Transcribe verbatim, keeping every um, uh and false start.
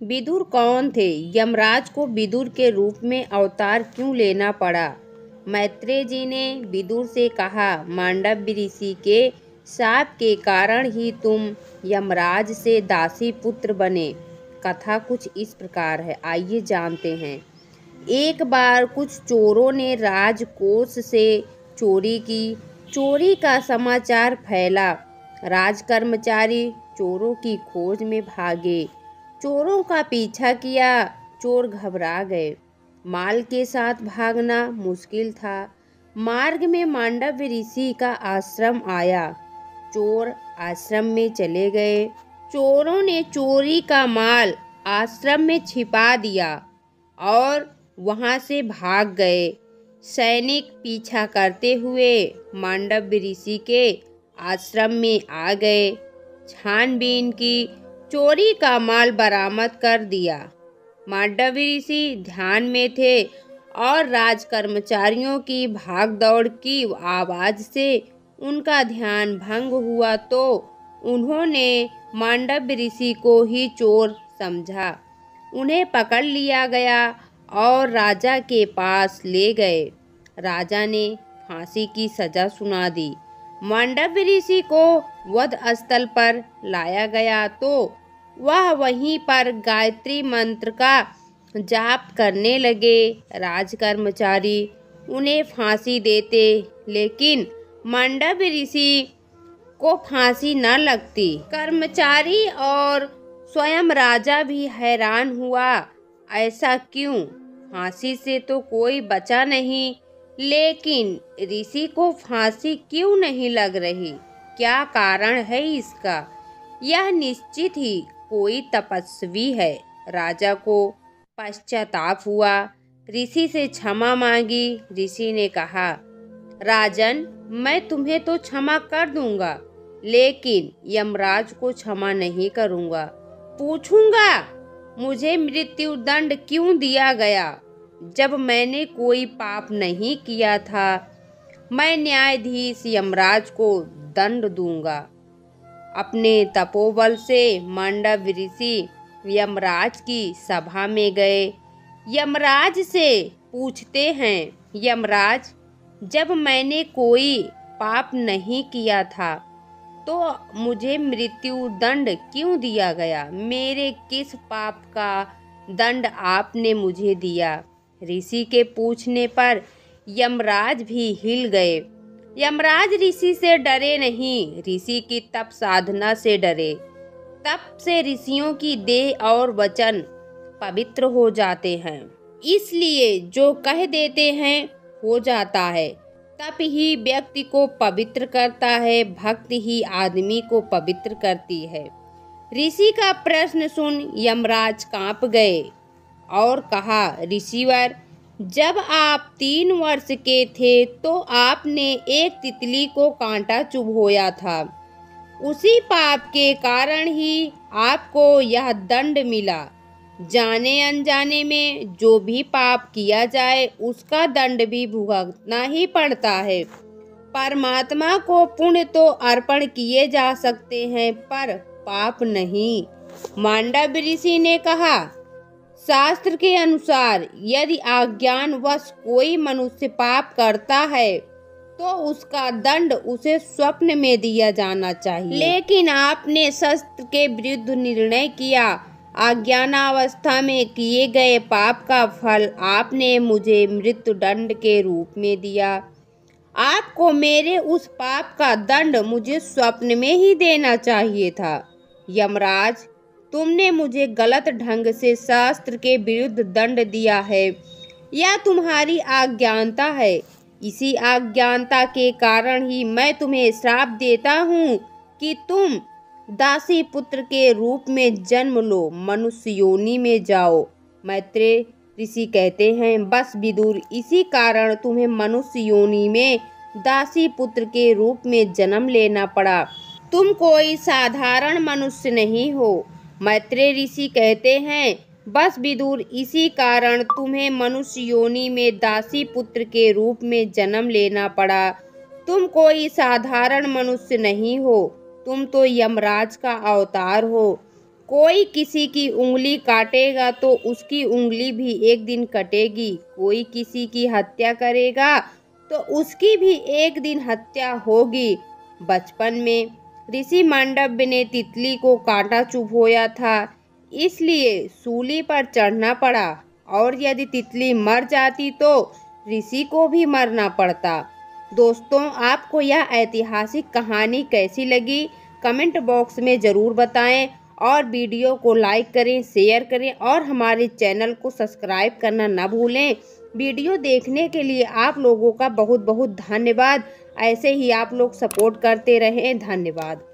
विदुर कौन थे? यमराज को विदुर के रूप में अवतार क्यों लेना पड़ा? मैत्रेय जी ने विदुर से कहा, मांडव्य ऋषि के शाप के कारण ही तुम यमराज से दासी पुत्र बने। कथा कुछ इस प्रकार है, आइए जानते हैं। एक बार कुछ चोरों ने राजकोष से चोरी की। चोरी का समाचार फैला। राजकर्मचारी चोरों की खोज में भागे। चोरों का पीछा किया। चोर घबरा गए। माल के साथ भागना मुश्किल था। मार्ग में मांडव्य ऋषि का आश्रम आया। चोर आश्रम में चले गए। चोरों ने चोरी का माल आश्रम में छिपा दिया और वहां से भाग गए। सैनिक पीछा करते हुए मांडव्य ऋषि के आश्रम में आ गए। छानबीन की, चोरी का माल बरामद कर दिया। मांडव्य ऋषि ध्यान में थे और राजकर्मचारियों की भागदौड़ की आवाज से उनका ध्यान भंग हुआ तो उन्होंने मांडव्य ऋषि को ही चोर समझा। उन्हें पकड़ लिया गया और राजा के पास ले गए। राजा ने फांसी की सजा सुना दी। मांडव्य ऋषि को वध स्थल पर लाया गया तो वह वहीं पर गायत्री मंत्र का जाप करने लगे। राजकर्मचारी उन्हें फांसी देते, लेकिन मांडव्य ऋषि को फांसी न लगती। कर्मचारी और स्वयं राजा भी हैरान हुआ, ऐसा क्यों? फांसी से तो कोई बचा नहीं, लेकिन ऋषि को फांसी क्यों नहीं लग रही? क्या कारण है इसका? यह निश्चित ही कोई तपस्वी है। राजा को पश्चाताप हुआ। ऋषि से क्षमा मांगी। ऋषि ने कहा, राजन, मैं तुम्हें तो क्षमा कर दूंगा, लेकिन यमराज को क्षमा नहीं करूंगा। पूछूंगा, मुझे मृत्यु दंड क्यों दिया गया, जब मैंने कोई पाप नहीं किया था। मैं न्यायाधीश यमराज को दंड दूंगा। अपने तपोबल से मांडव्य ऋषि यमराज की सभा में गए। यमराज से पूछते हैं, यमराज, जब मैंने कोई पाप नहीं किया था तो मुझे मृत्यु दंड क्यों दिया गया? मेरे किस पाप का दंड आपने मुझे दिया? ऋषि के पूछने पर यमराज भी हिल गए। यमराज ऋषि से डरे नहीं, ऋषि की तप साधना से डरे। तप से ऋषियों की देह और वचन पवित्र हो जाते हैं, इसलिए जो कह देते हैं हो जाता है। तप ही व्यक्ति को पवित्र करता है, भक्ति ही आदमी को पवित्र करती है। ऋषि का प्रश्न सुन यमराज कांप गए और कहा, ऋषिवर, जब आप तीन वर्ष के थे तो आपने एक तितली को कांटा चुभोया था। उसी पाप के कारण ही आपको यह दंड मिला। जाने अनजाने में जो भी पाप किया जाए उसका दंड भी भुगतना ही पड़ता है। परमात्मा को पुण्य तो अर्पण किए जा सकते हैं, पर पाप नहीं। मांडव्य ऋषि ने कहा, शास्त्र के अनुसार यदि अज्ञानवश कोई मनुष्य पाप करता है तो उसका दंड उसे स्वप्न में दिया जाना चाहिए, लेकिन आपने शास्त्र के विरुद्ध निर्णय किया। अज्ञानावस्था में किए गए पाप का फल आपने मुझे मृत्यु दंड के रूप में दिया। आपको मेरे उस पाप का दंड मुझे स्वप्न में ही देना चाहिए था। यमराज, तुमने मुझे गलत ढंग से शास्त्र के विरुद्ध दंड दिया है, यह तुम्हारी अज्ञानता है। इसी अज्ञानता के कारण ही मैं तुम्हें श्राप देता हूँ कि तुम दासी पुत्र के रूप में जन्म लो, मनुष्य योनि में जाओ। मैत्रेय ऋषि कहते हैं, बस विदुर, इसी कारण तुम्हें मनुष्य योनि में दासी पुत्र के रूप में जन्म लेना पड़ा। तुम कोई साधारण मनुष्य नहीं हो। मैत्रेय ऋषि कहते हैं, बस विदुर, इसी कारण तुम्हें मनुष्य योनि में दासी पुत्र के रूप में जन्म लेना पड़ा। तुम कोई साधारण मनुष्य नहीं हो, तुम तो यमराज का अवतार हो। कोई किसी की उंगली काटेगा तो उसकी उंगली भी एक दिन कटेगी। कोई किसी की हत्या करेगा तो उसकी भी एक दिन हत्या होगी। बचपन में ऋषि मांडव्य ने तितली को कांटा चुभोया था, इसलिए सूली पर चढ़ना पड़ा, और यदि तितली मर जाती तो ऋषि को भी मरना पड़ता। दोस्तों, आपको यह ऐतिहासिक कहानी कैसी लगी कमेंट बॉक्स में ज़रूर बताएं, और वीडियो को लाइक करें, शेयर करें और हमारे चैनल को सब्सक्राइब करना ना भूलें। वीडियो देखने के लिए आप लोगों का बहुत बहुत धन्यवाद। ऐसे ही आप लोग सपोर्ट करते रहें। धन्यवाद।